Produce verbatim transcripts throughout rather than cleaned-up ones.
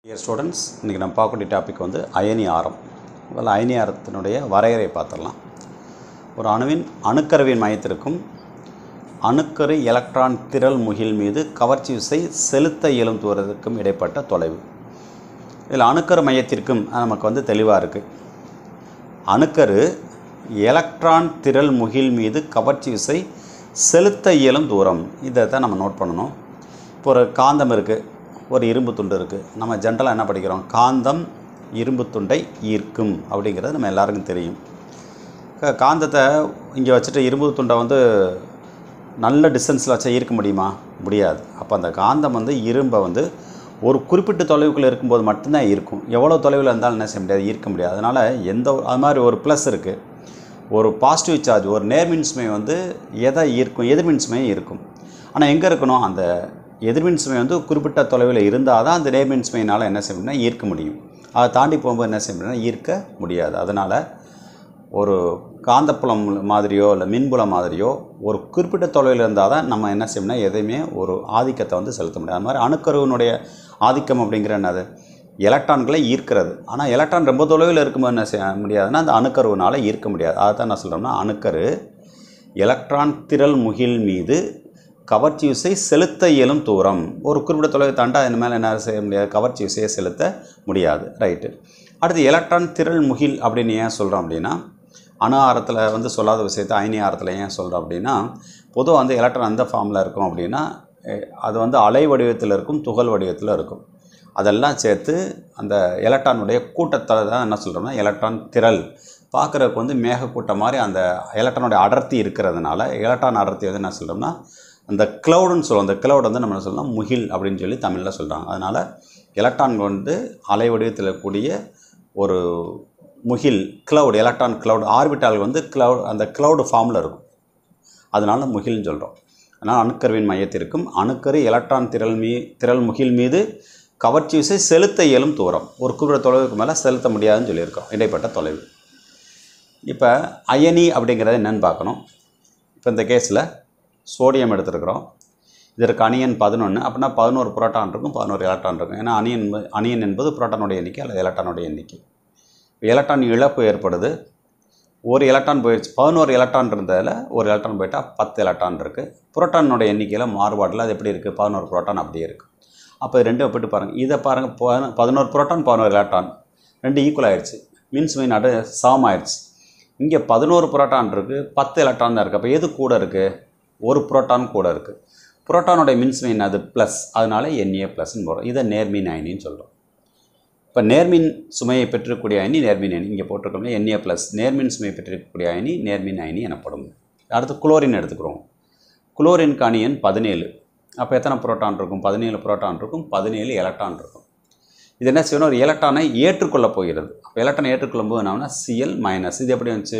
Dear students, இன்னைக்கு நம்ம பார்க்கக்கூடிய டாபிக் வந்து அயனி ஆரம். முதல்ல அயனி ஆரத்தினுடைய வரையறை பார்த்துடலாம். ஒரு அணுவின் அணுக்கருவின் மையத்திற்கும் அணுக்கரு எலக்ட்ரான் திரள் முகில் மீது கவர்ச்சி விசை செலுத்த இயலும் தூரத்திற்கும் இடைப்பட்ட தொலைவு. இதில் அணுக்கரு மையத்திற்கும் நமக்கு வந்து தெளிவாக இருக்குது. அணுக்கரு எலக்ட்ரான் திரள் முகில் மீது கவர்ச்சி விசை செலுத்த இயலும் தூரம், இதை தான் நம்ம நோட் பண்ணணும். இப்போ ஒரு காந்தம் இருக்குது, ஒரு இரும்பு துண்டு இருக்குது. நம்ம ஜென்ரலாக என்ன படிக்கிறோம்? காந்தம் இரும்பு துண்டை ஈர்க்கும் அப்படிங்கிறது நம்ம எல்லாருக்கும் தெரியும். காந்தத்தை இங்கே வச்சுட்டு இரும்பு துண்டை வந்து நல்ல டிஸ்டன்ஸில் வச்சா ஈர்க்க முடியுமா? முடியாது. அப்போ அந்த காந்தம் வந்து இரும்பை வந்து ஒரு குறிப்பிட்ட தொலைவுக்குள்ளே இருக்கும்போது மட்டும்தான் ஈர்க்கும். எவ்வளோ தொலைவில் இருந்தாலும் என்ன செய்ய முடியாது, ஈர்க்க முடியாது. அதனால் எந்த அது மாதிரி ஒரு ப்ளஸ் இருக்குது, ஒரு பாசிட்டிவ் சார்ஜ், ஒரு நேர்மின்சுமை வந்து எதை ஈர்க்கும்? எதிர்மின்சுமையை ஈர்க்கும். ஆனால் எங்கே இருக்கணும்? அந்த எதிர்மின் சுமை வந்து குறிப்பிட்ட தொலைவில் இருந்தால் தான் அந்த நேர்மின் சுமையினால் என்ன செய்ய முடியும்னா ஈர்க்க முடியும். அதை தாண்டி போகும்போது என்ன செய்ய முடியும்னா ஈர்க்க முடியாது. அதனால் ஒரு காந்தப்புலம் மாதிரியோ இல்லை மின்புலம் மாதிரியோ ஒரு குறிப்பிட்ட தொலைவில் இருந்தால் தான் நம்ம என்ன செய்யணும்னா எதையுமே ஒரு ஆதிக்கத்தை வந்து செலுத்த முடியாது. அது மாதிரி அணுக்கருவினுடைய ஆதிக்கம் அப்படிங்கிற என்னது? எலக்ட்ரான்களை ஈர்க்கிறது. ஆனால் எலக்ட்ரான் ரொம்ப தொலைவில் இருக்கும்போது என்ன செய்ய முடியாதுன்னா அந்த அணுக்கருவினால் ஈர்க்க முடியாது. அதை தான் என்ன சொல்கிறோம்னா அணுக்கரு எலக்ட்ரான் திரள் முகில் மீது கவர்ச்சி விசை செலுத்த இயலும் தூரம். ஒரு குறிப்பிட்ட தொலைவை தாண்டா அதன் மேலே என்ன செய்ய முடியாது, கவர்ச்சி விசையை செலுத்த முடியாது. ரைட்டு. அடுத்து எலக்ட்ரான் திரள் முகில் அப்படின்னு ஏன் சொல்கிறோம் அப்படின்னா, அணு ஆரத்தில் வந்து சொல்லாத விஷயத்தை அயனி ஆரத்தில் ஏன் சொல்கிறோம் அப்படின்னா, பொதுவாக வந்து எலக்ட்ரான் எந்த ஃபார்மில் இருக்கும் அப்படின்னா அது வந்து அலை வடிவத்தில் இருக்கும், துகள் வடிவத்தில் இருக்கும். அதெல்லாம் சேர்த்து அந்த எலக்ட்ரானுடைய கூட்டத்தை தான் என்ன சொல்கிறோம்னா எலக்ட்ரான் திரள். பார்க்குறதுக்கு வந்து மேகக்கூட்டம் மாதிரி அந்த எலக்ட்ரானுடைய அடர்த்தி இருக்கிறதுனால எலக்ட்ரான் அடர்த்தி வந்து என்ன சொல்கிறோம்னா அந்த க்ளவுடுன்னு சொல்லுவோம். அந்த க்ளவுட் வந்து நம்ம சொல்லலாம் முகில் அப்படின்னு சொல்லி தமிழில் சொல்கிறாங்க. அதனால் எலக்ட்ரான் வந்து அலை வடிவத்தில் கூடிய ஒரு முகில் க்ளவுட், எலக்ட்ரான் க்ளவுட், ஆர்பிட்டால் வந்து க்ளவுட், அந்த க்ளவுடு ஃபார்மில் இருக்கும். அதனால் முகில்னு சொல்கிறோம். அதனால் அணுக்கருவின் மையத்திற்கும் அணுக்கரு எலக்ட்ரான் திரள் மீ திரள் முகில் மீது கவர்ச்சி விசை செலுத்த இயலும் தூரம். ஒரு குறிப்பிட்ட தொலைவுக்கு மேலே செலுத்த முடியாதுன்னு சொல்லியிருக்கோம், இடைப்பட்ட தொலைவு. இப்போ அயனி அப்படிங்கிறது என்னென்னு பார்க்கணும். இப்போ இந்த கேஸில் சோடியம் எடுத்துருக்குறோம். இதற்கு அணியன் பதினொன்று. அப்படின்னா பதினோரு புரோட்டான் இருக்கும், பதினோரு எலக்ட்ரான் இருக்கும். ஏன்னா அணியன் அணியன் என்பது புரோட்டானுடைய எண்ணிக்கை அல்லது எலக்ட்ரானுடைய எண்ணிக்கை. எலக்ட்ரான் இழப்பு ஏற்படுது. ஒரு எலக்ட்ரான் போயிடுச்சு. பதினோரு எலக்ட்ரான் இருந்ததில் ஒரு எலக்ட்ரான் போயிட்டால் பத்து எலக்ட்ரான் இருக்குது. புரோட்டானுடைய எண்ணிக்கையில் மாறுபாடில் அது எப்படி இருக்குது? பதினோரு புரோட்டான் அப்படியே இருக்குது. அப்போ ரெண்டும் ஒப்பிட்டு பாருங்கள். இதை பாருங்கள், பதினோரு புரோட்டான் பதினோரு எலக்ட்ரான் ரெண்டு ஈக்குவல் ஆகிடுச்சு. மீன்ஸ் நடு சமம் ஆயிடுச்சு. இங்கே பதினோரு புரோட்டான் இருக்குது, பத்து எலக்ட்ரான் தான் இருக்குது. அப்போ எது கூட இருக்குது? ஒரு புரோட்டான் கூட இருக்குது. புரோட்டானுடைய மின்சுமை என்னது? ப்ளஸ். அதனால என்ஏ ப்ளஸ்ன்னு போகிறோம். இதை நேர்மின் அயனின்னு சொல்கிறோம். இப்போ நேர்மின் சுமையை பெற்றிருக்கக்கூடிய அயனி நேர்மின் அயனி. இங்கே போட்டிருக்கோம்னா என்ஏ ப்ளஸ். நேர்மின் சுமையை பெற்றிருக்கக்கூடிய அயனி நேர்மின் அயனி எனப்படும். அடுத்து குளோரின் எடுத்துக்கிறோம். குளோரினுக்கு அணியன் பதினேழு. அப்போ எத்தனை புரோட்டான் இருக்கும்? பதினேழு புரோட்டான் இருக்கும், பதினேழு எலக்ட்ரான் இருக்கும். இது என்ன செய்யணும்? ஒரு எலக்ட்ரானை ஏற்றுக்கொள்ள போகிறது. அப்போ எலக்ட்ரானை ஏற்றுக்கொள்ளும் போது என்னன்னா சிஎல் மைனஸ். இது எப்படி வந்துச்சு?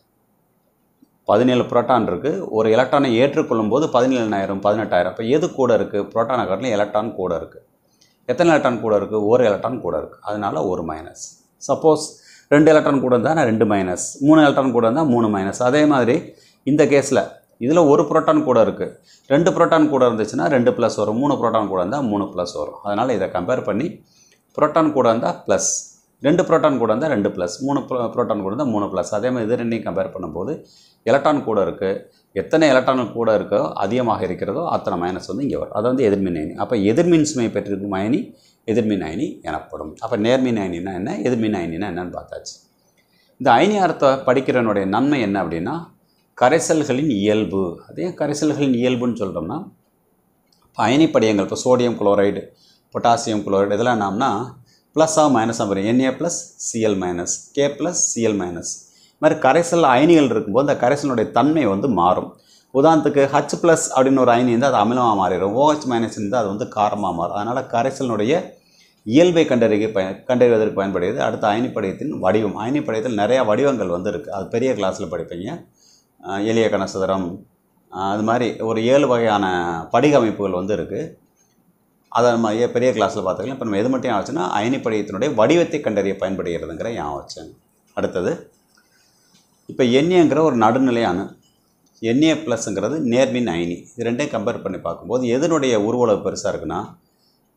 பதினேழு புரோட்டான் இருக்குது. ஒரு எலக்ட்ரானை ஏற்றுக்கொள்ளும் போது பதினேழாயிரம் பதினெட்டாயிரம். அப்போ எது கூட இருக்குது? புரோட்டானை காட்டிலும் எலக்ட்ரான் கூட இருக்குது. எத்தனை எலக்ட்ரான் கூட இருக்குது? ஒரு எலக்ட்ரான் கூட இருக்குது. அதனால் ஒரு மைனஸ். சப்போஸ் ரெண்டு எலக்ட்ரான் கூட இருந்தால் நான் ரெண்டு மைனஸ், மூணு எலக்ட்ரான் கூட இருந்தால் மூணு மைனஸ். அதே மாதிரி இந்த கேஸில் இதில் ஒரு புரோட்டான் கூட இருக்குது. ரெண்டு புரோட்டான் கூட இருந்துச்சுன்னா ரெண்டு ப்ளஸ் வரும், மூணு புரோட்டான் கூட இருந்தால் மூணு ப்ளஸ் வரும். அதனால் இதை கம்பேர் பண்ணி புரோட்டான் கூட இருந்தால் ப்ளஸ், ரெண்டு புரோட்டான் கூட இருந்தால் ரெண்டு ப்ளஸ், மூணு புரோட்டான் கூட இருந்தால் மூணு ப்ளஸ். அதே மாதிரி இது ரெண்டையும் கம்பேர் பண்ணும்போது எலக்ட்ரான் கூட இருக்குது, எத்தனை எலக்ட்ரான் கூட இருக்கோ அதிகமாக இருக்கிறதோ அத்தனை மைனஸ் வந்து இங்கே வரும். அது வந்து எதிர்மின் அயனி. அப்போ எதிர்மின் சுமை பெற்றிருக்கும் அயனி எதிர்மின் அயனி எனப்படும். அப்போ நேர்மின் அயனினா என்ன, எதிர்மின் அயனினா என்னன்னு பார்த்தாச்சு. இந்த அயனி ஆரத்தை படிக்கிறவனுடைய நன்மை என்ன அப்படின்னா கரைசல்களின் இயல்பு. அதே கரைசல்களின் இயல்புன்னு சொல்கிறோம்னா இப்போ அயனி படியங்கள், இப்போ சோடியம் குளோரைடு, பொட்டாசியம் குளோரைடு இதெல்லாம் என்னம்னா ப்ளஸ்ஸாக மைனஸாக வரும். NA plus CL minus, K plus CL minus. இது மாதிரி கரைசல் அயனிகள் இருக்கும்போது அந்த கரைசலுடைய தன்மை வந்து மாறும். உதாரணத்துக்கு ஹச் ப்ளஸ் அப்படின்னு ஒரு அயனி இருந்தால் அது அமிலமாக மாறிடும். ஓஹெச் மைனஸ் இருந்தால் அது வந்து காரமாக மாறும். அதனால் கரைசலினுடைய இயல்பை கண்டறிய பய கண்டறிவதற்கு பயன்படுகிறது. அடுத்த அயனி படியத்தின் வடிவம். அயனி படியத்தில் நிறையா வடிவங்கள் வந்து இருக்குது. அது பெரிய கிளாஸில் படிப்பீங்க. எளிய கனசதுரம், அது மாதிரி ஒரு ஏழு வகையான படிக அமைப்புகள் வந்து இருக்குது. அதை நம்ம பெரிய கிளாஸில் பார்த்துக்கலாம். இப்போ நம்ம எது மட்டும் ஆச்சுன்னா அயனி படியத்தினுடைய வடிவத்தை கண்டறிய பயன்படுகிறதுங்கிற ஞாபகம் வச்சேன். அடுத்தது இப்போ என்ஏங்கிற ஒரு நடுநிலை அணு, என்ஏ ப்ளஸ்ங்கிறது நேர்மின் அயனி. இது ரெண்டையும் கம்பேர் பண்ணி பார்க்கும்போது எதனுடைய உருவளவு பெருசாக இருக்குன்னா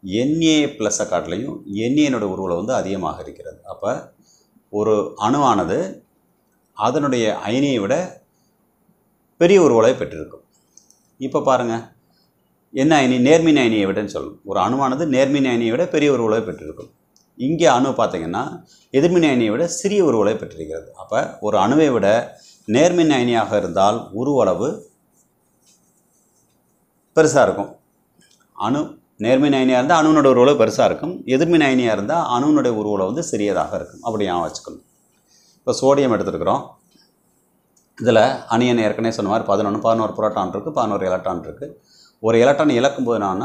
Na ப்ளஸ்ஸை காட்டிலையும் Na உருவலை வந்து அதிகமாக இருக்கிறது. அப்போ ஒரு அணுவானது அதனுடைய அயனியை விட பெரிய உருவலை பெற்றிருக்கும். இப்போ பாருங்கள், என்ன அயனி? நேர்மின் அயனியை விடன்னு சொல்லணும். ஒரு அணுவானது நேர்மின் அயனியை விட பெரிய உருவலை பெற்றிருக்கும். இங்கே அணு பார்த்திங்கன்னா எதிர்மின் அயனியை விட சிறிய உருவலை பெற்றிருக்கிறது. அப்போ ஒரு அணுவை விட நேர்மின் அயனியாக இருந்தால் உருவளவு பெருசாக இருக்கும். அணு நேர்மின் அயனியாக இருந்தால் அணுவினுடைய உருவலை பெருசாக இருக்கும். எதிர்மின் அயனியாக இருந்தால் அணுவினுடைய உருவலை வந்து சிறியதாக இருக்கும். அப்படி ஞாபகம் வச்சுக்கணும். இப்போ சோடியம் எடுத்துருக்குறோம். இதில் அணியன் ஏற்கனவே சொன்ன மாதிரி பதினொன்று பதினோரு புரோட்டான் இருக்குது, பதினோரு எலக்ட்ரான் இருக்குது. ஒரு எலக்ட்ரான் இழக்கும்போது என்னன்னா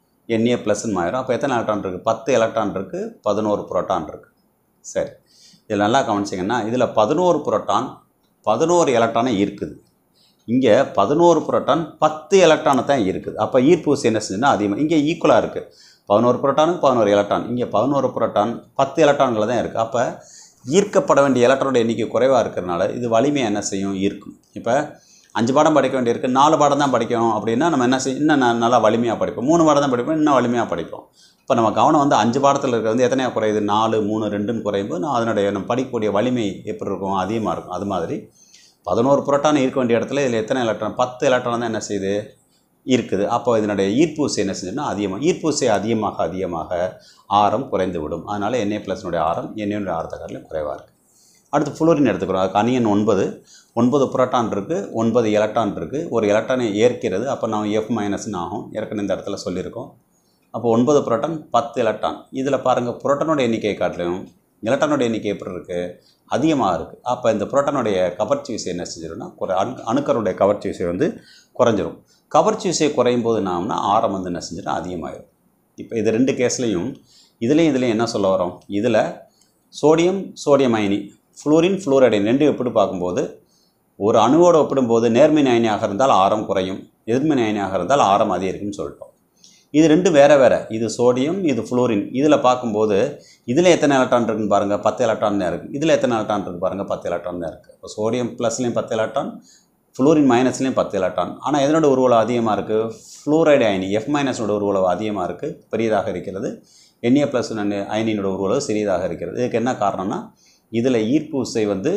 Na ப்ளஸ்ன்னு மாறிடும். அப்போ எத்தனை எலக்ட்ரான் இருக்குது? பத்து எலக்ட்ரான் இருக்குது, பதினோரு புரோட்டான் இருக்குது. சரி, இதில் நல்லா கவனிச்சிங்கன்னா இதில் பதினோரு புரோட்டான் பதினோரு எலக்ட்ரானை இருக்குது. இங்கே பதினோரு புரோட்டான் பத்து எலக்ட்ரானை தான் இருக்குது. அப்போ ஈர்ப்பு விசை என்ன செஞ்சுன்னா அதிகமாக. இங்கே ஈக்குவலாக இருக்குது. பதினோரு புரோட்டானுக்கு பதினோரு எலக்ட்ரான், இங்கே பதினோரு புரோட்டான் பத்து எலக்ட்ரான்கள் தான் இருக்குது. அப்போ ஈர்க்கப்பட வேண்டிய எலக்ட்ரானோட எண்ணிக்கை குறைவாக இருக்கிறதுனால இது வலிமையை என்ன செய்யும்? ஈர்க்கும். இப்போ அஞ்சு பாடம் படிக்க வேண்டியிருக்கு, நாலு பாடம் தான் படிக்கணும் அப்படின்னா நம்ம என்ன செய்யும்? இன்னும் நல்லா வலிமையாக படிப்போம். மூணு பாடம் தான் படிப்போம், இன்னும் வலிமையாக படிப்போம். இப்போ நம்ம கவனம் வந்து அஞ்சு பாடத்தில் இருக்கிறது வந்து எத்தனையாக குறையுது? நாலு மூணு ரெண்டுன்னு குறையும்போது நான் அதனுடைய நம்ம படிக்கக்கூடிய வலிமை எப்படி இருக்கும்? அதிகமாக இருக்கும். அது மாதிரி பதினோரு புரோட்டான் இருக்க வேண்டிய இடத்துல இதில் எத்தனை எலக்ட்ரான்? பத்து எலக்ட்ரான் தான் என்ன செய்யுது? இருக்குது. அப்போ இதனுடைய ஈர்ப்பு விசை என்ன செஞ்சுன்னா அதிகமாக. ஈர்ப்பு விசை அதிகமாக அதிகமாக ஆரம் குறைந்து விடும். அதனால் Na ப்ளஸ்னுடைய ஆரம் Na ஆரத்தை காட்டிலும் குறைவாக இருக்குது. அடுத்து ஃப்ளோரின் எடுத்துக்கிறோம். அதுக்கு அணியன் ஒன்பது ஒன்பது புரோட்டான் இருக்குது, ஒன்பது எலக்ட்ரான் இருக்குது. ஒரு எலக்ட்ரானை ஏற்கிறது. அப்போ நம்ம எஃப் மைனஸ்ன்னு ஆகும். ஏற்கனவே இந்த இடத்துல சொல்லியிருக்கோம். அப்போ ஒன்பது புரோட்டான் பத்து எலக்ட்ரான். இதில் பாருங்கள், புரோட்டானோட எண்ணிக்கையை காட்டிலும் எலக்ட்ரானோட எண்ணிக்கை எப்படி இருக்குது? அதிகமாக இருக்குது. அப்போ இந்த புரோட்டானுடைய கவர்ச்சி விசை என்ன செஞ்சிடும்னா குறை அணு அணுக்கருடைய கவர்ச்சி விசை வந்து குறைஞ்சிரும். கவர்ச்சி விசை குறையும் போது நாம்னா ஆரம் வந்து என்ன செஞ்சிடும்? அதிகமாகிடும். இப்போ இது ரெண்டு கேஸ்லையும் இதுலேயும் இதுலேயும் என்ன சொல்ல வரோம்? இதில் சோடியம் சோடியம் அயனி, ஃப்ளோரின் ஃப்ளோரைடு ரெண்டு எப்படி பார்க்கும்போது ஒரு அணுவோடு ஒப்பிடும்போது நேர்மின் அயனியாக இருந்தால் ஆரம் குறையும், எதிர்மின் அயனியாக இருந்தால் ஆரம் அதிகரிக்கும்னு சொல்லிட்டோம். இது ரெண்டும் வேறு வேறு. இது சோடியம், இது ஃப்ளோரின். இதில் பார்க்கும்போது இதில் எத்தனை எலக்ட்ரான் இருக்குன்னு பாருங்கள்? பத்து எலக்ட்ரான் தான் இருக்குது. இதில் எத்தனை எலக்ட்ரான் இருக்குது பாருங்கள்? பத்து எலக்ட்ரான் தான் இருக்குது. இப்போ சோடியம் ப்ளஸ்லேயும் பத்து எலக்ட்ரான், ஃப்ளோரின் மைனஸ்லேயும் பத்து எலக்ட்ரான். ஆனால் எதனோட உருவளவு அதிகமாக இருக்குது? ஃப்ளோரைடு அயனி எஃப் மைனஸோட உருவளவு அதிகமாக இருக்குது, பெரியதாக இருக்கிறது. Na ப்ளஸ் அயனியோட உருவளவு சிறியதாக இருக்கிறது. இதுக்கு என்ன காரணம்னா இதில் ஈர்ப்பு விசை வந்து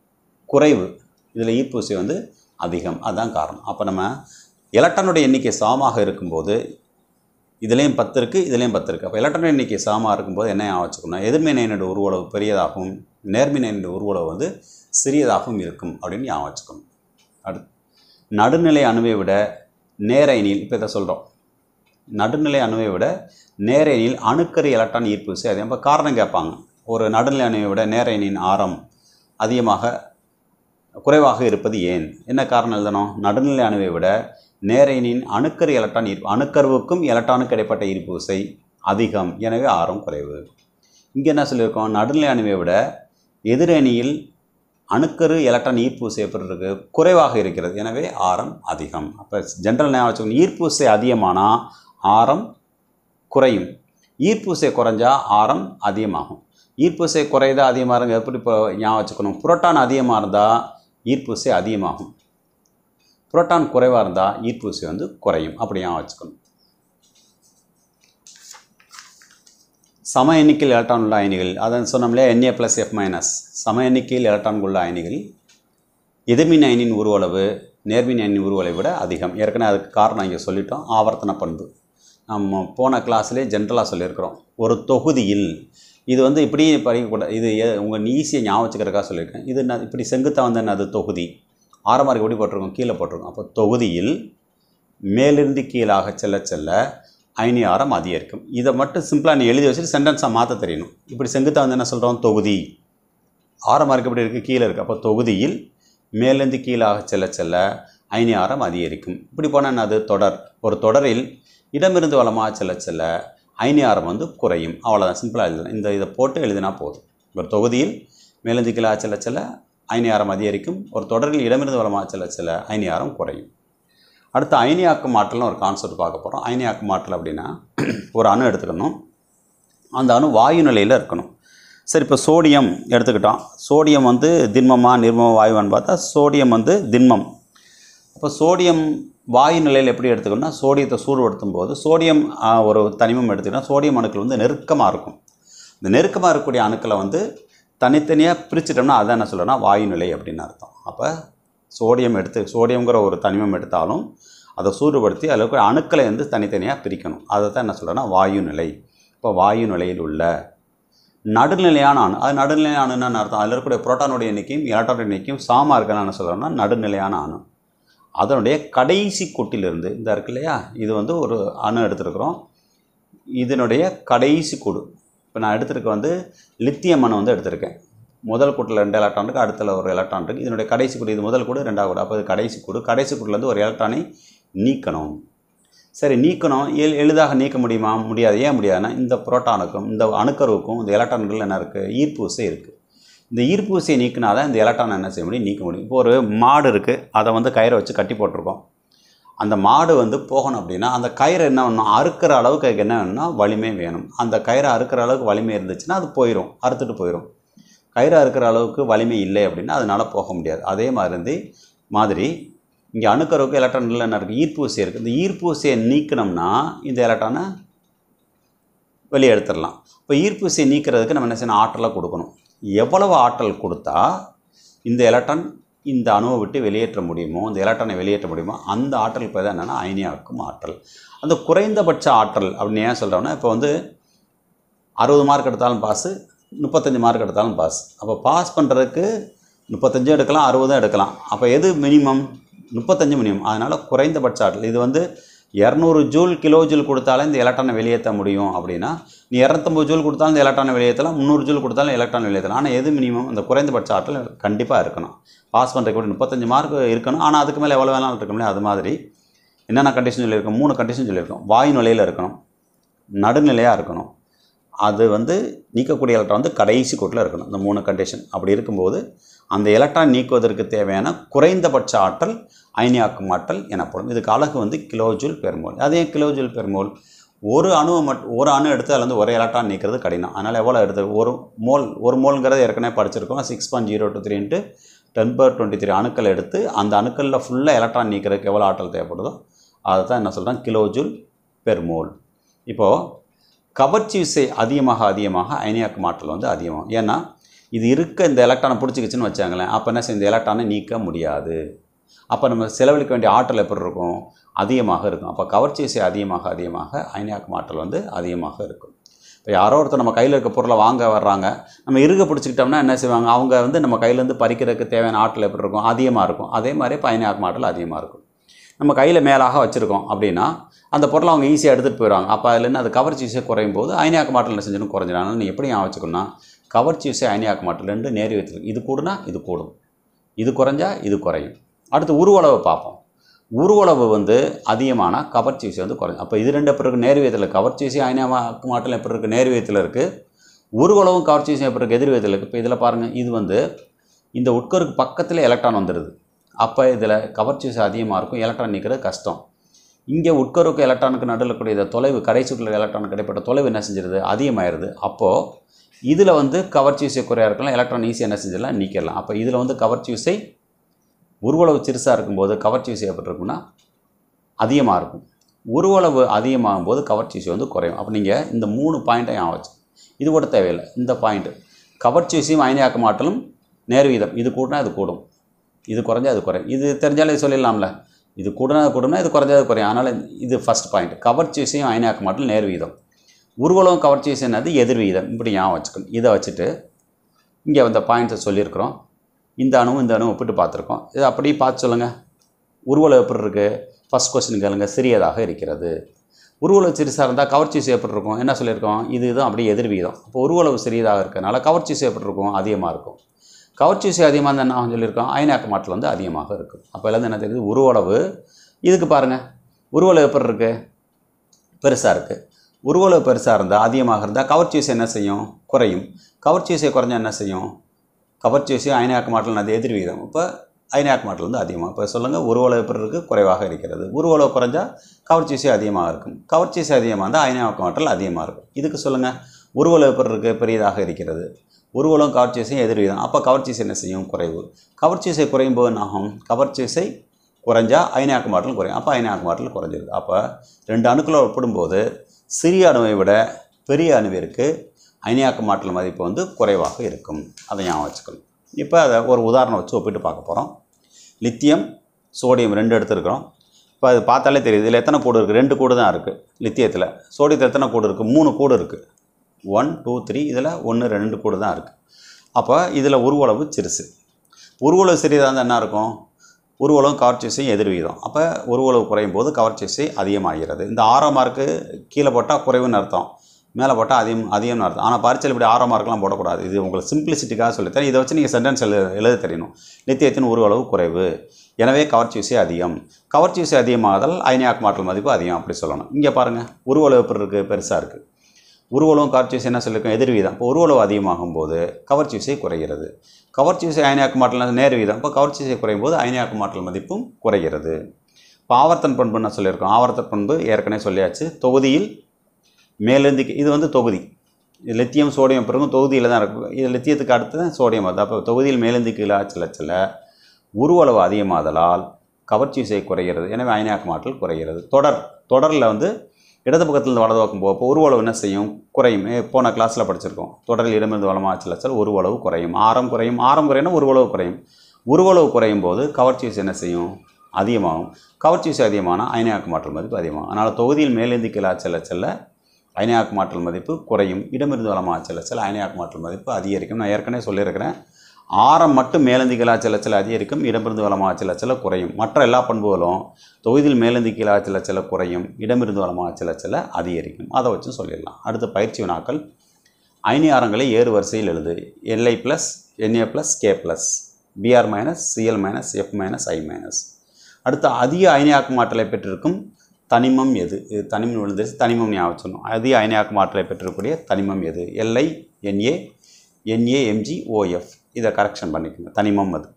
குறைவு, இதில் ஈர்ப்பு விசை வந்து அதிகம். அதுதான் காரணம். அப்போ நம்ம எலக்ட்ரானோட எண்ணிக்கை சமமாக இருக்கும்போது இதுலேயும் பத்து இருக்குது, இதுலேயும் பத்து இருக்குது. அப்போ எலக்ட்ரான் எண்ணிக்கை சமமாக இருக்கும்போது என்ன ஆச்சுக்கணும்னா எதிர்மின் அயனியோட உருவளவு பெரியதாகவும் நேர்மின் அயனியோட உருவளவு வந்து சிறியதாகவும் இருக்கும் அப்படின்னு ஞாபகம் வச்சுக்கணும். அடுத்து நடுநிலை அணுவை விட நேர் அயனியில், இப்போ இதை சொல்கிறோம், நடுநிலை அணுவை விட நேர் அயனியில் அணுக்கரு எலக்ட்ரான் ஈர்ப்பு விசை அதிகம். இப்போ காரணம் கேட்பாங்க, ஒரு நடுநிலை அணுவை விட நேர் அயனியின் ஆரம் அதிகமாக குறைவாக இருப்பது ஏன்? என்ன காரணம் எழுதணும்? நடுநிலை அணுவை விட நேர் அயனியின் அணுக்கரு எலக்ட்ரான் ஈர்ப்பு, அணுக்கருவுக்கும் எலக்ட்ரானுக்கு இடைப்பட்ட ஈர்ப்பு விசை அதிகம், எனவே ஆரம் குறைவு. இங்கே என்ன சொல்லியிருக்கோம்? நடுநிலை அணுவை விட எதிர் அணியில் அணுக்கரு எலக்ட்ரான் ஈர்ப்பு விசை எப்படி இருக்குது? குறைவாக இருக்கிறது, எனவே ஆரம் அதிகம். அப்போ ஜென்ரல் ஞாபகம் வச்சுக்கணும், ஈர்ப்பு விசை அதிகமானால் ஆரம் குறையும், ஈர்ப்பு விசை குறைஞ்சா ஆரம் அதிகமாகும். ஈர்ப்பு விசை குறைதா அதிகமாக இருங்க எப்படி இப்போ ஞாபகம் வச்சுக்கணும்? புரோட்டான் அதிகமாக இருந்தால் ஈர்ப்பு விசை அதிகமாகும், புரோட்டான் குறைவாக இருந்தால் ஈர்ப்பு விசை வந்து குறையும். அப்படி ஞாபகம் வச்சுக்கணும். சம எண்ணிக்கையில் எலக்ட்ரான் உள்ள அயனிகள், அதை சொன்னோம்லையா Na ப்ளஸ் எஃப் மைனஸ், சம எண்ணிக்கையில் எலக்ட்ரான் உள்ள அயனிகள் எதிர்மின் அயனின் உருவளவு நேர்மின் அயனின் உருவளவை விட அதிகம். ஏற்கனவே அதுக்கு காரணம் இங்கே சொல்லிட்டோம், ஆவர்த்தன பண்பு. நம்ம போன கிளாஸ்லேயே ஜென்ரலாக சொல்லியிருக்கிறோம். ஒரு தொகுதியில் இது வந்து இப்படி படிக்கக்கூடாது, இது உங்கள் ஈஸியாக ஞாபகம் வச்சுக்கிறதுக்காக சொல்லியிருக்கேன். இது நான் இப்படி செங்குத்தாக வந்து என்ன? அது தொகுதி. ஆரமார்க்கு எப்படி போட்டிருக்கோம்? கீழே போட்டிருக்கோம். அப்போ தொகுதியில் மேலிருந்து கீழாக செல்ல செல்ல அயனி ஆரம் அதிகரிக்கும். இதை மட்டும் சிம்பிளாக நீ எழுதி வச்சுட்டு சென்டென்ஸாக மாற்ற தெரியணும். இப்படி செங்குத்தாக வந்து என்ன சொல்கிறோம்? தொகுதி. ஆரமார்க்கு எப்படி இருக்குது? கீழே இருக்குது. அப்போ தொகுதியில் மேலிருந்து கீழாக செல்ல செல்ல அயனி ஆரம் அதிகரிக்கும். இப்படி போனால் அது தொடர். ஒரு தொடரில் இடமிருந்து வலமாக செல்ல செல்ல அயனி ஆரம் வந்து குறையும். அவ்வளோதான், சிம்பிளாக எழுதலாம். இந்த இதை போட்டு எழுதினா போதும். ஒரு தொகுதியில் மேலிருந்து கீழாக செல்ல செல்ல அயனி ஆரம் அதிகரிக்கும், ஒரு தொடரில் இடமிருந்து வலமாக செல்ல செல்ல அயனி ஆரம் குறையும். அடுத்து அயனியாக்கும் ஆற்றல்னு ஒரு கான்செப்ட் பார்க்க போகிறோம். அயனியாக்கும் ஆற்றல் அப்படின்னா ஒரு அணு எடுத்துக்கணும், அந்த அணு வாயு நிலையில் இருக்கணும். சரி, இப்போ சோடியம் எடுத்துக்கிட்டோம். சோடியம் வந்து திண்மமாக நிர்மமாக வாயுவான்னு பார்த்தா சோடியம் வந்து திண்மம். அப்போ சோடியம் வாயு நிலையில் எப்படி எடுத்துக்கணும்னா சோடியத்தை சூடுபடுத்தும் போது சோடியம் ஒரு தனிமம் எடுத்துக்கிட்டால் சோடியம் அணுக்கள் வந்து நெருக்கமாக இருக்கும். இந்த நெருக்கமாக இருக்கக்கூடிய அணுக்களை வந்து தனித்தனியாக பிரிச்சுட்டோம்னா அதை என்ன சொல்லணும்னா வாயு நிலை அப்படின்னு அர்த்தம். அப்போ சோடியம் எடுத்து சோடியம்ங்கிற ஒரு தனிமம் எடுத்தாலும் அதை சூடுபடுத்தி அதில் இருக்கிற அணுக்களை வந்து தனித்தனியாக பிரிக்கணும். அதை தான் என்ன சொல்லணும்னா வாயு நிலை. இப்போ வாயு நிலையில் உள்ள நடுநிலையான அணு, அது நடுநிலையான அணுன்னு அர்த்தம். அதில் இருக்கக்கூடிய புரோட்டானுடைய எண்ணிக்கையும் எலக்ட்ரானுடைய எண்ணிக்கையும் சாமா இருக்கணும்னு என்ன சொல்லணும்னா நடுநிலையான அணு. அதனுடைய கடைசி கூட்டிலிருந்து இந்த இருக்கு இல்லையா, இது வந்து ஒரு அணு எடுத்துருக்குறோம். இதனுடைய கடைசி கூடு இப்போ நான் எடுத்துருக்க வந்து லித்தியம் அணு வந்து எடுத்திருக்கேன். முதல் கூட்டில் ரெண்டு எலக்ட்ரான் இருக்குது, அடுத்த ஒரு எலக்ட்ரான் இருக்குது. இதனுடைய கடைசி கூடு இது முதல் கூடு ரெண்டாவது கூடு. அப்போ இது கடைசி கூடு. கடைசி கூட்டிலேருந்து ஒரு எலக்ட்ரானை நீக்கணும். சரி, நீக்கணும். எள் எளிதாக நீக்க முடியுமா? முடியாது. ஏன் முடியாதுன்னா இந்த புரோட்டானுக்கும் இந்த அணுக்கருவுக்கும் இந்த எலக்ட்ரான்கள் என்ன இருக்குது, ஈர்ப்பு விசை இருக்குது. இந்த ஈர்ப்பு விசையை நீக்கினா தான் இந்த எலக்ட்ரான் என்ன செய்ய முடியும், நீக்க முடியும். இப்போ ஒரு மாடு இருக்குது, அதை வந்து கயிறை வச்சு கட்டி போட்டிருக்கோம். அந்த மாடு வந்து போகணும் அப்படின்னா அந்த கயிறு என்ன வேணும், அறுக்கிற அளவுக்கு அதுக்கு என்ன வேணும்னா வலிமை வேணும். அந்த கயிறை அறுக்கிற அளவுக்கு வலிமை இருந்துச்சுன்னா அது போயிடும், அறுத்துட்டு போயிடும். கயிறு அறுக்கிற அளவுக்கு வலிமை இல்லை அப்படின்னா அதனால் போக முடியாது. அதே மாதிரி மாதிரி இங்கே அணுக்கருவுக்கு எலக்ட்ரான்கள் என்ன இருக்குது, ஈர்ப்பு விசை இருக்குது. இந்த ஈர்ப்பு விசையை நீக்கணும்னா இந்த எலக்ட்ரானை வெளியே எடுத்துடலாம். இப்போ ஈர்ப்பு விசையை நீக்கிறதுக்கு நம்ம என்ன செய்யணும், ஆற்றலை கொடுக்கணும். எவ்வளவு ஆற்றல் கொடுத்தா இந்த எலக்ட்ரான் இந்த அணுவை விட்டு வெளியேற்ற முடியுமோ, இந்த எலக்ட்ரானை வெளியேற்ற முடியுமோ அந்த ஆற்றல் இப்போ தான் என்னென்னா அயனியாக்கும் ஆற்றல். அந்த குறைந்தபட்ச ஆற்றல் அப்படின்னு ஏன் சொல்கிறோம்னா, இப்போ வந்து அறுபது மார்க் எடுத்தாலும் பாஸு, முப்பத்தஞ்சு மார்க் எடுத்தாலும் பாஸ். அப்போ பாஸ் பண்ணுறதுக்கு முப்பத்தஞ்சும் எடுக்கலாம், அறுபதும் எடுக்கலாம். அப்போ எது மினிமம், முப்பத்தஞ்சு மினிமம். அதனால் குறைந்தபட்ச ஆற்றல் இது வந்து இரநூறு ஜூல் கிலோ ஜூல் கொடுத்தாலே இந்த எலக்ட்ரானை வெளியேற்ற முடியும். அப்படின்னா நீ இரநூத்தம்பது ஜூல் கொடுத்தாலும் இந்த எலக்ட்ரானை வெளியேற்றலாம், முந்நூறு ஜூல் கொடுத்தாலும் எலக்ட்ரான் வெளியேற்றலாம். ஆனால் எது மினிமம், அந்த குறைந்தபட்ச ஆற்றல் கண்டிப்பாக இருக்கணும். பாஸ் பண்ணுறதுக்கு கூட முப்பத்தஞ்சு மார்க் இருக்கணும். ஆனால் அதுக்கு மேலே எவ்வளோ வேணாலும் இருக்க முடியும். அது மாதிரி என்னென்ன கண்டிஷன் சொல்லியிருக்கோம், மூணு கண்டிஷன் சொல்லியிருக்கோம். வாயு நிலையில் இருக்கணும், நடுநிலையாக இருக்கணும், அது வந்து நீக்கக்கூடிய எலக்ட்ரான் வந்து கடைசி கூட்டில் இருக்கணும். இந்த மூணு கண்டிஷன் அப்படி இருக்கும்போது அந்த எலக்ட்ரான் நீக்குவதற்கு தேவையான குறைந்தபட்ச ஆற்றல் அயனியாக்கும் ஆற்றல் எனப்படும். இதுக்கு அலகு வந்து கிலோஜூல் பெர் மோல். அதே கிலோஜூல் பெர் மோல். ஒரு அணுவை மட்டும் ஒரு அணு எடுத்து அதில் வந்து ஒரு எலக்ட்ரான் நீக்கிறது கடினம். அதனால் எவ்வளோ எடுத்து ஒரு மோல் ஒரு மோல்ங்கிறது ஏற்கனவே படிச்சிருக்கோம். Six point zero two three into ten power twenty three அணுக்கள் எடுத்து அந்த அணுக்களில் ஃபுல்லாக எலக்ட்ரான் நீக்கிறதுக்கு எவ்வளோ ஆற்றல் தேவைப்படுதோ அதை தான் என்ன சொல்கிறேன், கிலோஜூல் பெர் மோல். இப்போது கவர்ச்சி விசை அதிகமாக அதிகமாக அயனியாக்கும் ஆற்றல் வந்து அதிகமாகும். ஏன்னா இது இருக்க இந்த எலக்ட்ரானை பிடிச்சிக்கிச்சுன்னு வச்சாங்களேன், அப்போ என்ன செய்ய இந்த எலக்ட்ரானை நீக்க முடியாது. அப்போ நம்ம செலவழிக்க வேண்டிய ஆற்றல் எப்படி இருக்கும், அதிகமாக இருக்கும். அப்போ கவர்ச்சி விசை அதிகமாக அதிகமாக அயனியாக்கும் ஆற்றல் வந்து அதிகமாக இருக்கும். இப்போ யாரோ ஒருத்தர் நம்ம கையில் இருக்க பொருளை வாங்க வர்றாங்க, நம்ம இருக்க பிடிச்சிக்கிட்டோம்னா என்ன செய்வாங்க, அவங்க வந்து நம்ம கையிலேருந்து பறிக்கிறதுக்கு தேவையான ஆற்றல் எப்படி இருக்கும், அதிகமாக இருக்கும். அதே மாதிரி இப்போ அயனியாக்கும் ஆற்றல் அதிகமாக இருக்கும். நம்ம கையில் மேலாக வச்சுருக்கோம் அப்படின்னா அந்த பொருளை அவங்க ஈஸியாக எடுத்துகிட்டு போயிடுவாங்க. அப்போ அதுலேருந்து அது கவர்ச்சி விசை குறையும் போது அயனியாக்கும் ஆற்றல் என்ன செஞ்சுன்னு குறைஞ்சிடும். நீ எப்படி ஞாபகம் வச்சுக்கணும்னா கவர்ச்சி விசை அயனியாக்கும் ஆற்றல் ரெண்டு நேர் வைத்திருக்கு. இது கூடுனா இது கூடும், இது குறைஞ்சா இது குறையும். அடுத்து உருவளவை பார்ப்போம். உருவளவு வந்து அதிகமான கவர்ச்சி விசை வந்து குறையும். அப்போ இது ரெண்டு எப்படி இருக்குது, நேர் விகிதத்தில். கவர்ச்சி விசை அயனியாக்கும் ஆற்றல் எப்படி இருக்குது, நேர் விகிதத்தில் இருக்குது. உருவளவும் கவர்ச்சி விசை எப்படி இருக்குது, எதிர் விகிதத்தில் இருக்குது. இப்போ இதில் பாருங்கள், இது வந்து இந்த உட்கருக்கு பக்கத்தில் எலக்ட்ரான் வந்துடுது. அப்போ இதில் கவர்ச்சி விசை அதிகமாக இருக்கும், எலக்ட்ரான் நீக்கிறது கஷ்டம். இங்கே உட்கருக்கு எலக்ட்ரானுக்கு நடுவில் கூடிய தொலைவு, கடைசிக்குள்ள எலக்ட்ரானுக்கு இடைப்பட்ட தொலைவு என்ன செஞ்சிருது, அதிகமாகிடுது. அப்போது இதில் வந்து கவர்ச்சி விசை குறையாக இருக்கலாம், எலக்ட்ரான் ஈஸியாக என்ன செஞ்சிடலாம், நீக்கிடலாம். அப்போ இதில் வந்து கவர்ச்சி விசை உருவளவு சிறுசாக இருக்கும்போது கவர்ச்சி விசை எப்படி இருக்குன்னா அதிகமாக இருக்கும். உருவளவு அதிகமாகும் போது கவர்ச்சி விசை வந்து குறையும். அப்போ நீங்கள் இந்த மூணு பாயிண்ட்டை ஞாபகம் வச்சு, இது கூட தேவையில்லை. இந்த பாயிண்ட்டு கவர்ச்சி விசையும் அயனியாக்கும் ஆற்றலும் நேர் வீதம். இது கூட்டினா இது கூடும், இது குறைஞ்சா அது குறையும். இது தெரிஞ்சாலே இது சொல்லிடலாம்ல, இது கூடனா கூடுனா இது குறைஞ்சா அது குறையும். அதனால் இது ஃபஸ்ட் பாயிண்ட். கவர்ச்சி விசையும் அயனியாக்கும் ஆற்றல் நேர் வீதம், உருவளவும் கவர்ச்சி விசை என்னது எதிர் வீதம். இப்படி ஞாபகம் வச்சுக்கணும். இதை வச்சுட்டு இங்கே அந்த பாயிண்ட்ஸை சொல்லியிருக்கிறோம். இந்த அணுவும் இந்த அணுவும் ஒப்பிட்டு பார்த்துருக்கோம். இதை அப்படியே பார்த்து சொல்லுங்கள். உருவளவு எப்படி இருக்குது, ஃபஸ்ட் கொஸ்டின் கேளுங்க. சிறியதாக இருக்கிறது. உருவளவு சிறுசாக இருந்தால் கவர்ச்சி விசை எப்படி இருக்கும், என்ன சொல்லியிருக்கோம், இது இதுவும் அப்படியே எதிர் வீதம். அப்போ உருவளவு சிறியதாக இருக்கிறதுனால கவர்ச்சி விசை எப்படி இருக்கும், அதிகமாக இருக்கும். கவர்ச்சி விசை அதிகமாக இருந்தால் என்ன சொல்லியிருக்கோம், அயனியாக்கும் ஆற்றல் வந்து அதிகமாக இருக்கும். அப்போ எல்லாம் என்ன தெரியுது, உருவளவு. இதுக்கு பாருங்கள், உருவளவு எப்படி இருக்குது, பெருசாக இருக்குது. உருவளவு பெருசாக இருந்தால் அதிகமாக இருந்தால் கவர்ச்சி விசை என்ன செய்யும், குறையும். கவர்ச்சி விசை குறைஞ்சால் என்ன செய்யும், கவர்ச்சி விசை அயனியாக்கும் ஆற்றல் அது எதிர் வீதம். இப்போ அயனியாக்கும் ஆற்றல் வந்து அதிகமாக. இப்போ சொல்லுங்கள், உருவளவு எப்படி இருக்குது, குறைவாக இருக்கிறது. உருவளவு குறைஞ்சால் கவர்ச்சி விசை அதிகமாக இருக்கும். கவர்ச்சி விசை அதிகமாக இருந்தால் அயனியாக்கும் ஆற்றல் அதிகமாக இருக்கும். இதுக்கு சொல்லுங்கள், உருவளவு எப்படி இருக்குது, பெரியதாக இருக்கிறது. உருவளவும் கவர்ச்சி விசை எதிர் வீதம். அப்போ கவர்ச்சி விசை என்ன செய்யும், குறைவு. கவர்ச்சி விசை குறையும் போது என்ன ஆகும், கவர்ச்சி விசை குறைஞ்சா அயனியாக்கமாற்றல் குறையும். அப்போ அயனியாக்கமாற்றல் குறைஞ்சிருது. அப்போ ரெண்டு அணுக்களை ஒப்பிடும்போது சிறிய அணுவை விட பெரிய அணுவிற்கு அயனியாக்கமாற்றல் மதிப்பு வந்து குறைவாக இருக்கும். அதை ஞாபகம் வச்சுக்கணும். இப்போ அதை ஒரு உதாரணம் வச்சு ஒப்பிட்டு பார்க்க போகிறோம். லித்தியம் சோடியம் ரெண்டு எடுத்துருக்கிறோம். இப்போ அது பார்த்தாலே தெரியுது இதில் எத்தனை கூடு இருக்குது? ரெண்டு கூடு தான் இருக்குது லித்தியத்தில். சோடியத்தில் எத்தனை கூடு இருக்குது? மூணு கூடு இருக்குது. ஒன் டூ த்ரீ இதில் ஒன்று ரெண்டு கூடு தான் இருக்குது. அப்போ இதில் உருவளவு சிறுசு. உருவளவு சிறியதாக இருந்தால் என்ன இருக்கும்? உருவளவு கவர்ச்சி விசை எதிர்வீதம். அப்போ உருவளவு குறையும் போது கவர்ச்சி விசை அதிகமாகிறது. இந்த ஆறாம் மார்க்கு கீழே போட்டால் குறைவுன்னு அர்த்தம், மேலே போட்டால் அதிகம் அதிகம்னு அர்த்தம். ஆனால் பரீட்சையில் இப்படி ஆறாம் மார்க்கெலாம் போடக்கூடாது. இது உங்களுக்கு சிம்பிளிசிட்டிக்காக சொல்லித்தரேன். இதை வச்சு நீங்கள் சென்டென்ஸ் எழுத எழுத தெரியணும். லித்தியத்தின் உருவளவு குறைவு, எனவே கவர்ச்சி விசை அதிகம். கவர்ச்சி விசை அதிகமாகதால் அயனியாக்கமாற்றல் மதிப்பு அதிகம் அப்படி சொல்லணும். இங்கே பாருங்கள், உருவளவு எப்படி இருக்குது? பெருசாக இருக்குது. உருவளவும் கவர்ச்சி விசை என்ன சொல்லியிருக்கோம்? எதிர்வீதம். இப்போ உருவளவு அதிகமாகும் போது கவர்ச்சி விசை குறைகிறது. கவர்ச்சி விசை அயனியாக்கமாற்றல் நேர் வீதம். இப்போ கவர்ச்சி விசை குறையும் போது அயனியாக்கமாற்றல் மதிப்பும் குறைகிறது. இப்போ ஆவர்த்தன பண்பு என்ன சொல்லியிருக்கோம்? ஆவர்த்தன பண்பு ஏற்கனவே சொல்லியாச்சு. தொகுதியில் மேலேந்து இது வந்து தொகுதி. லித்தியம் சோடியம் பிறகு தொகுதியில் தான் இருக்கும். இது லித்தியத்துக்கு அடுத்து தான் சோடியம் வருது. அப்போ தொகுதியில் மேலேந்து கீழே சில சில உருவளவு அதிகமாதலால் கவர்ச்சி விசை குறைகிறது, எனவே அயனியாக்கமாற்றல் குறைகிறது. தொடர் தொடரில் வந்து இடது பக்கத்திலிருந்து வலது பக்கம் போக உருவளவு என்ன செய்யும்? குறையும். போன கிளாஸில் படிச்சிருக்கோம். தொடரில் இடமிருந்து வலமாக சில உருவளவு குறையும். ஆரம் குறையும். ஆரம் குறையினா உருவளவு குறையும். உருவளவு குறையும் போது கவர்ச்சி விசை என்ன செய்யும்? அதிகமாகும். கவர்ச்சி விசை அதிகமான அயனியாக்கமாற்றல் மதிப்பு அதிகமாகும். அதனால் தொகுதியில் மேலேந்து கீழே செல்ல செல்ல அயனியாக்கமாற்றல் மதிப்பு குறையும். இடமிருந்து வலமாக செல்ல செல்ல அயனியாக்கமாற்றல் மதிப்பு அதிகரிக்கும். நான் ஏற்கனவே சொல்லியிருக்கிறேன். ஆரம் மட்டும் மேலேந்து கீழே செல்ல செல்ல அதிகரிக்கும், இடமிருந்து வலமாக செல்ல செல்ல குறையும். மற்ற எல்லா பண்புகளும் தொகுதியில் மேலேந்து கீழே செல்ல செல்ல குறையும், இடமிருந்து வலமாக செல்ல செல்ல அதிகரிக்கும். அதை வச்சு சொல்லிடலாம். அடுத்த பயிற்சி வினாக்கள். அயனி ஆரங்களை ஏறு வரிசையில் எழுது. LI plus NA plus K plus BR minus CL minus F minus I minus. அடுத்த அதிக அயனியாக்கமாற்றலை பெற்றிருக்கும் தனிமம் எது? இது தனிமம் விழுந்துச்சு, தனிமம் ஞாபகம் சொல்லணும். அதிக அயனியாக்கமாற்றலை பெற்றிருக்கக்கூடிய தனிமம் எது? LI NA NA MG OF. இதை கரெக்ஷன் பண்ணிக்கோங்க. தனிமம் அது.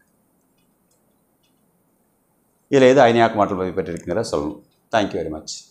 இதில் எது அயனியாக்கமாற்றல் மதிப்பு பெற்றிருக்குங்கிற சொல்லணும். Thank you very much.